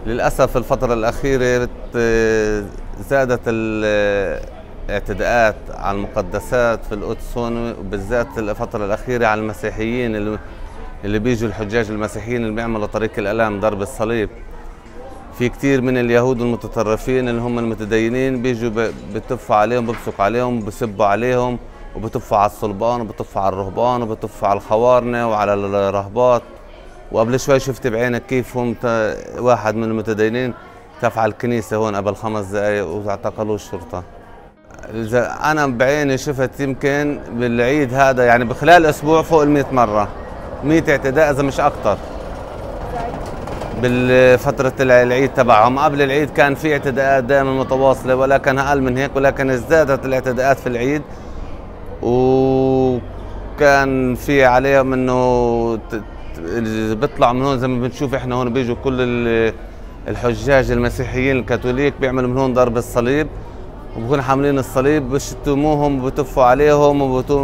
للأسف الفترة الأخيرة زادت الاعتداءات على المقدسات في القدس هون، وبالذات الفترة الأخيرة على المسيحيين اللي بيجوا الحجاج المسيحيين اللي بيعملوا طريق الآلام ضرب الصليب. في كتير من اليهود المتطرفين اللي هم المتدينين بيجوا بتفوا عليهم، ببصقوا عليهم، بسبوا عليهم، وبتفوا على الصلبان، وبتفوا على الرهبان، وبتفوا على الخوارنة وعلى الرهبات. وقبل شوي شفت بعينك كيف هم واحد من المتدينين تف على الكنيسة هون قبل 5 دقايق واعتقلوه الشرطة. أنا بعيني شفت يمكن بالعيد هذا يعني بخلال أسبوع فوق 100 مرة، 100 اعتداء إذا مش أكتر بالفترة العيد تبعهم. قبل العيد كان في اعتداءات دائما متواصلة ولكن أقل من هيك، ولكن ازدادت الاعتداءات في العيد، وكان في عليهم انه بيطلعوا من هون زي ما بنشوف احنا هون بيجوا كل الحجاج المسيحيين الكاثوليك بيعملوا من هون ضرب الصليب، وبكونوا حاملين الصليب بشتموهم وبتفوا عليهم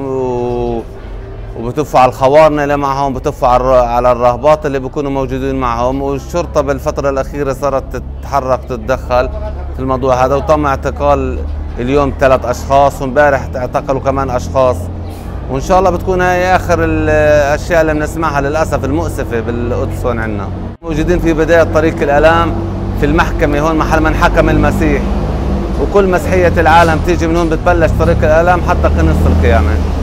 وبتفوا على الخوارنة اللي معهم، بتفوا على الرهبات اللي بيكونوا موجودين معهم. والشرطة بالفترة الأخيرة صارت تتحرك تتدخل في الموضوع هذا، وتم اعتقال اليوم 3 أشخاص، وامبارح اعتقلوا كمان أشخاص. وإن شاء الله بتكون هاي آخر الأشياء اللي بنسمعها للأسف المؤسفة بالقدس هون عندنا. موجودين في بداية طريق الآلام في المحكمة هون محل من حكم المسيح، وكل مسيحية العالم تيجي من هون بتبلش طريق الآلام حتى قنص القيامة.